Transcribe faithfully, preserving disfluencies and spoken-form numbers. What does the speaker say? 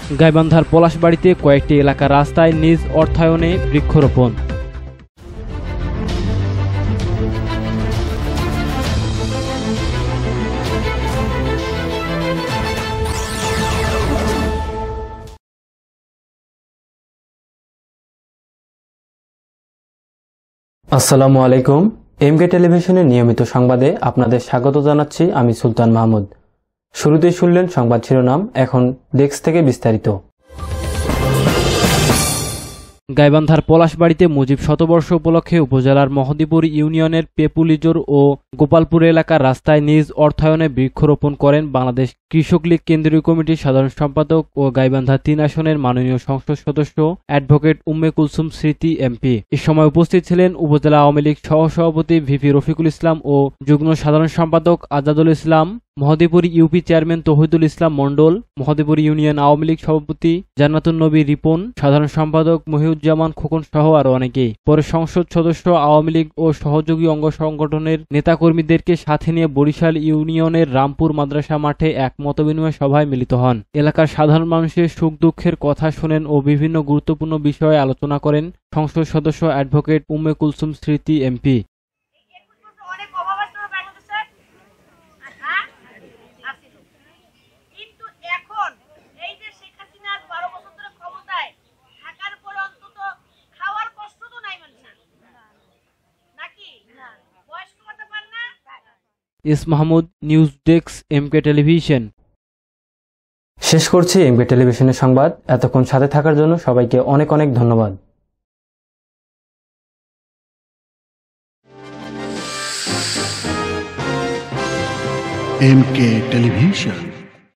গাইবান্ধার পলাশবাড়িতে কয়েকটি এলাকার রাস্তায় নিজ অর্থায়নে বৃক্ষরোপণ। আসসালামু আলাইকুম। এমকে টেলিভিশনের নিয়মিত সংবাদে আপনাদের স্বাগত জানাচ্ছি আমি সুলতান মাহমুদ। শুরুতেই শুনলেন সংবাদ শিরোনাম, এখন ডেস্ক থেকে বিস্তারিত। গাইবান্ধার পলাশবাড়িতে মুজিব শতবর্ষ উপলক্ষে উপজেলার মহদীপুর ইউনিয়নের পেপুলিজোর ও গোপালপুর এলাকার রাস্তায় নিজ অর্থায়নে বৃক্ষরোপণ করেন বাংলাদেশ কৃষক লীগ কেন্দ্রীয় কমিটির সাধারণ সম্পাদক ও গাইবান্ধা তিন আসনের মাননীয় সংসদ সদস্য অ্যাডভোকেট উম্মে কুলসুম স্মৃতি এমপি। এ সময় উপস্থিত ছিলেন উপজেলা আওয়ামী লীগ সহসভাপতি ভিপি রফিকুল ইসলাম ও যুগ্ম সাধারণ সম্পাদক Azadul Islam, Mohadipur UP chairman Tauhidul Islam Mondal, Mohadipur union Awami League সভাপতি জান্নাতুন নবী রিপন, সাধারণ সম্পাদক মহিউজ্জামান খোকন সহ আরো অনেকেই। পরে সংসদ সদস্য আওয়ামী লীগ ও সহযোগী অঙ্গ সংগঠনের নেতাকর্মীদেরকে সাথে নিয়ে বরিশাল ইউনিয়নের রামপুর মাদ্রাসা মাঠে এক মতবিনিময় সভায় মিলিত হন। এলাকার সাধারণ মানুষের সুখ দুঃখের কথা শোনেন ও বিভিন্ন গুরুত্বপূর্ণ বিষয়ে আলোচনা করেন সংসদ সদস্য advocate Umme Kulsum Smriti MP. S Mahmud, news desk, MK television. শেষ করছি এমকে টেলিভিশনের সংবাদ। এতক্ষণ সাথে থাকার জন্য সবাইকে অনেক অনেক ধন্যবাদ। MK television.